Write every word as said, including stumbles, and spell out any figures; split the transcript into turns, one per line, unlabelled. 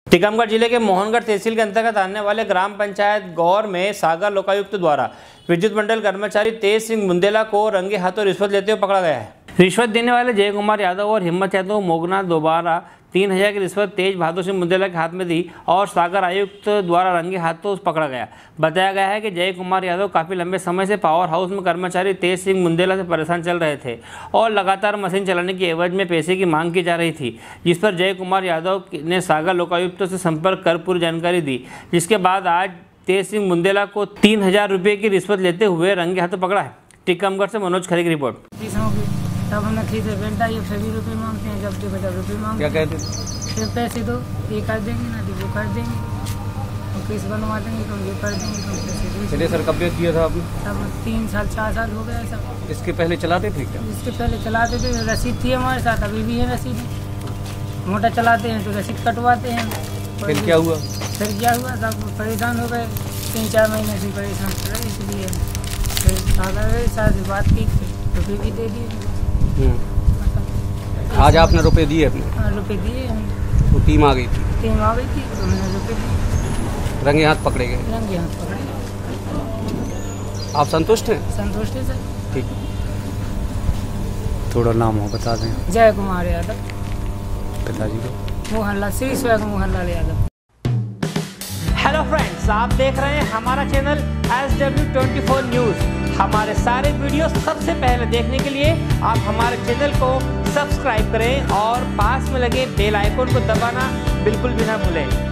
टीकमगढ़ जिले के मोहनगढ़ तहसील के अंतर्गत आने वाले ग्राम पंचायत गौर में सागर लोकायुक्त द्वारा विद्युत मंडल कर्मचारी तेज सिंह मुंदेला को रंगे हाथों रिश्वत लेते हुए पकड़ा गया है। रिश्वत देने वाले जय कुमार यादव और हिम्मत यादव मोगना दोबारा तीन हजार की रिश्वत तेज बहादुर सिंह मुंदेला के हाथ में दी और सागर आयुक्त द्वारा रंगे हाथों पकड़ा गया। बताया गया है कि जय कुमार यादव काफ़ी लंबे समय से पावर हाउस में कर्मचारी तेज सिंह मुंदेला से परेशान चल रहे थे और लगातार मशीन चलाने की एवज में पैसे की मांग की जा रही थी, जिस पर जय कुमार यादव ने सागर लोकायुक्त से संपर्क कर पूरी जानकारी दी, जिसके बाद आज तेज सिंह मुंदेला को तीन हजार रुपये की रिश्वत लेते हुए रंगे हाथों पकड़ा है। टीकमगढ़ से मनोज खरे की रिपोर्ट।
तब हमने खरीदे बेल्टा, ये सभी रुपये मांगते हैं, जब जब रुपये मांगते
क्या कहते
फिर पैसे दो, ये कर देंगे ना तो वो कर देंगे, तो केस बनवा देंगे तो ये कर देंगे तो पैसे दो।
चलिए सर, कब किया था आपने?
सब तीन साल चार साल हो गए सब।
इसके पहले चलाते थे क्या?
इसके पहले चलाते थे, रसीद थी हमारे साथ, अभी भी है रसीद। मोटर चलाते हैं तो रसीद कटवाते हैं।
फिर क्या हुआ?
फिर क्या हुआ, सब परेशान हो गए, तीन चार महीने से परेशान कर रहे, इसलिए फिर सागर साथ बात की, रुपये भी दे दिए।
आज आपने रुपए दिए अपने?
हाँ, रुपए दिए।
तो टीम आ गई थी?
टीम आ गई थी तो मैंने रुपए दिए।
रंगे हाथ पकड़े गए?
रंगे हाथ पकड़े।
आप संतुष्ट हैं?
संतुष्ट है सर।
ठीक। थोड़ा नाम हो बता दें।
जय कुमार यादव।
पिताजी को?
मोहनलाल, श्री स्वयं मोहनलाल यादव।
हेलो फ्रेंड्स, आप देख रहे हैं हमारा channel S W twenty four news. हमारे सारे वीडियो सबसे पहले देखने के लिए आप हमारे चैनल को सब्सक्राइब करें और पास में लगे बेल आइकन को दबाना बिल्कुल भी ना भूलें।